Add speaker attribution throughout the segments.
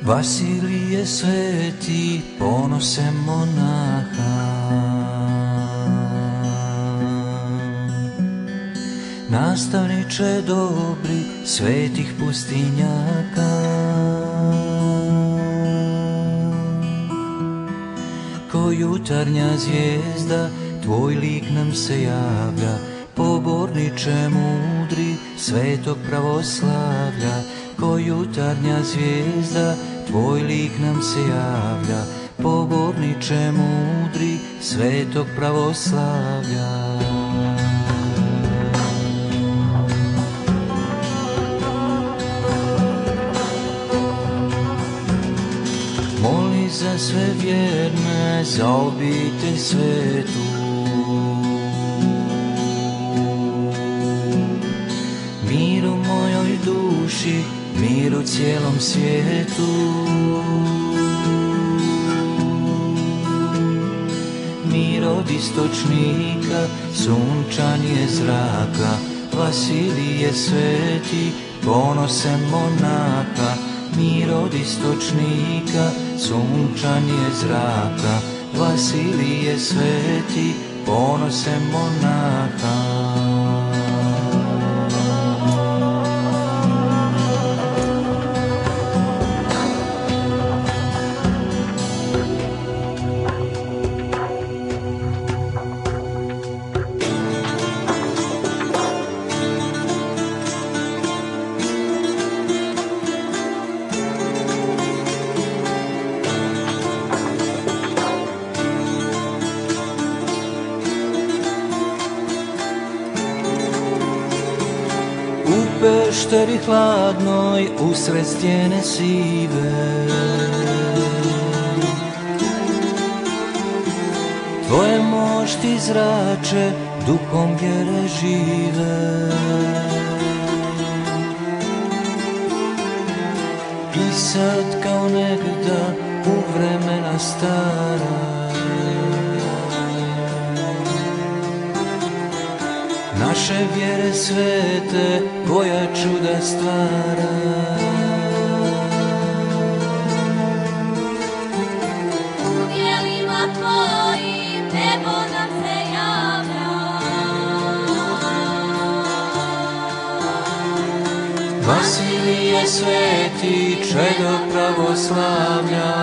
Speaker 1: Vasilije sveti, ponose monaha. Nastavniče dobri, svetih pustinjaka. Ko jutarnja zvijezda, tvoj lik nam se javlja. Poborniče mudri, svetog pravoslavlja. Ko jutarnja zvijezda, tvoj lik nam se javlja. Poborniče mudri, svetog pravoslavlja. Moli za sve vjerne, za obitelj svetu. Mir u mojoj duši, mir u cijelom svijetu. Mir od istočnika, sunčanje zraka. Vasilije sveti, ponose monaha. Mir od istočnika, sunčanje zraka. Vasilije sveti, ponose monaha. U pešteri hladnoj, usred stijene sive, tvoje mošti zrače, duhom vjere žive. I sad kao negda u vremena stara, naše vjere svete, koja čuda stvara.
Speaker 2: U djelima tvojim nebo nam se javlja.
Speaker 1: Vasilije sveti, čedo pravoslavlja.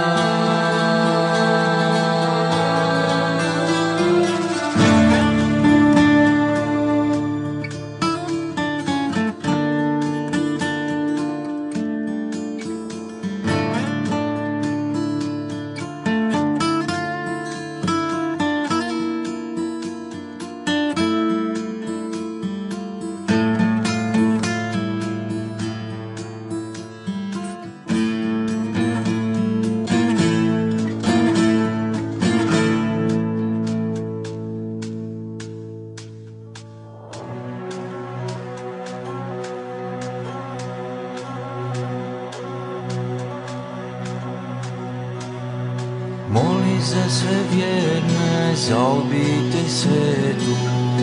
Speaker 1: Moli za sve vjerne, za obitelj svetu.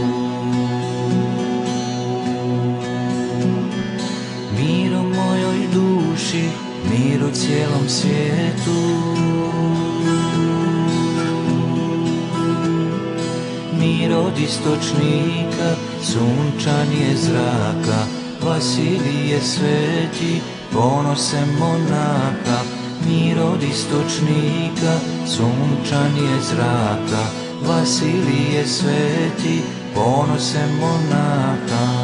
Speaker 1: Mir u mojoj duši, mir u cijelom svijetu. Mir od istočnika, sunčanje zraka. Vasilije sveti, ponose monaha. Mir od istočnika, sunčanje zraka. Vasilije sveti, ponose monaha.